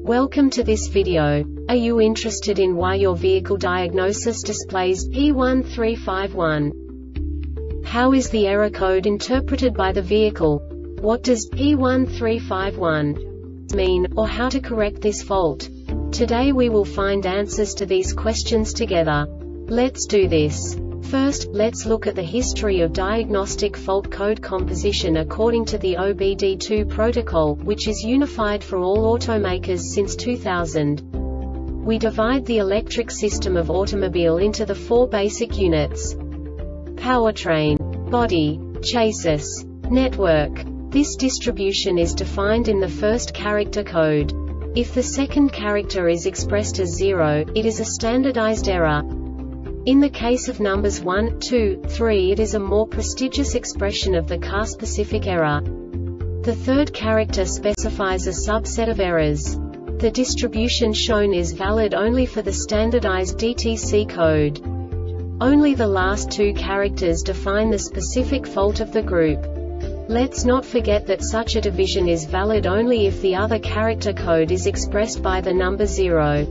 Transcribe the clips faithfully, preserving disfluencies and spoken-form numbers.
Welcome to this video. Are you interested in why your vehicle diagnosis displays P one three five one? How is the error code interpreted by the vehicle? What does P one three five one mean, or how to correct this fault? Today we will find answers to these questions together. Let's do this. First, let's look at the history of diagnostic fault code composition according to the O B D two protocol, which is unified for all automakers since two thousand. We divide the electric system of automobile into the four basic units: powertrain, body, chassis, network. This distribution is defined in the first character code. If the second character is expressed as zero, it is a standardized error. In the case of numbers one, two, three, it is a more prestigious expression of the car-specific error. The third character specifies a subset of errors. The distribution shown is valid only for the standardized D T C code. Only the last two characters define the specific fault of the group. Let's not forget that such a division is valid only if the other character code is expressed by the number zero.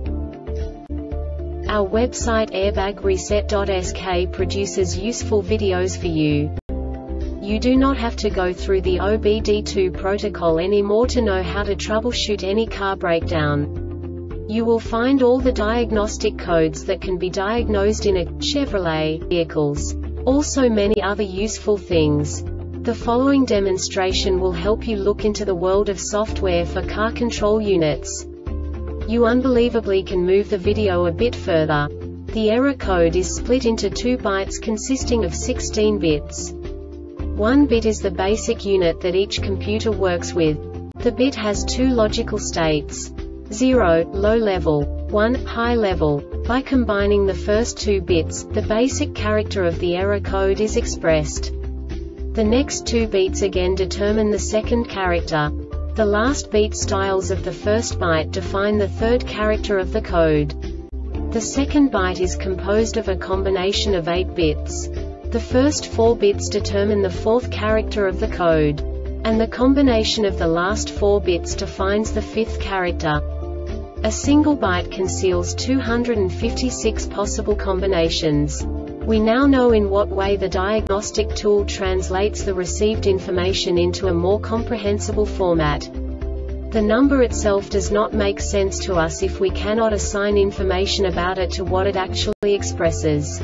Our website airbag reset dot S K produces useful videos for you. You do not have to go through the O B D two protocol anymore to know how to troubleshoot any car breakdown. You will find all the diagnostic codes that can be diagnosed in a Chevrolet vehicles. Also many other useful things. The following demonstration will help you look into the world of software for car control units. You unbelievably can move the video a bit further. The error code is split into two bytes consisting of sixteen bits. One bit is the basic unit that each computer works with. The bit has two logical states: zero, low level, one, high level. By combining the first two bits, the basic character of the error code is expressed. The next two bits again determine the second character. The last beat styles of the first byte define the third character of the code. The second byte is composed of a combination of eight bits. The first four bits determine the fourth character of the code. And the combination of the last four bits defines the fifth character. A single byte conceals two hundred fifty-six possible combinations. We now know in what way the diagnostic tool translates the received information into a more comprehensible format. The number itself does not make sense to us if we cannot assign information about it to what it actually expresses.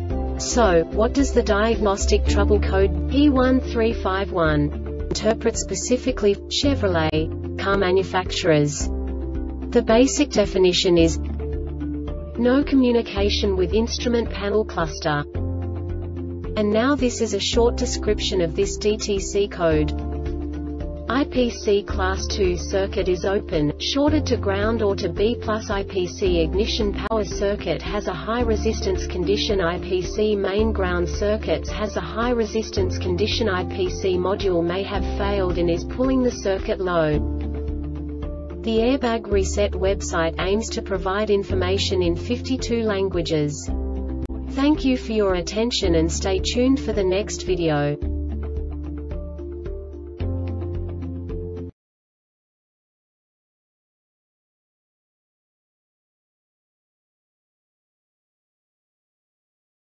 So, what does the diagnostic trouble code P one three five one interpret specifically for Chevrolet car manufacturers? The basic definition is no communication with instrument panel cluster. And now this is a short description of this D T C code. I P C class two circuit is open, shorted to ground or to B plus. I P C ignition power circuit has a high resistance condition. I P C main ground circuits has a high resistance condition. I P C module may have failed and is pulling the circuit low. The Airbag Reset website aims to provide information in fifty-two languages. Thank you for your attention and stay tuned for the next video.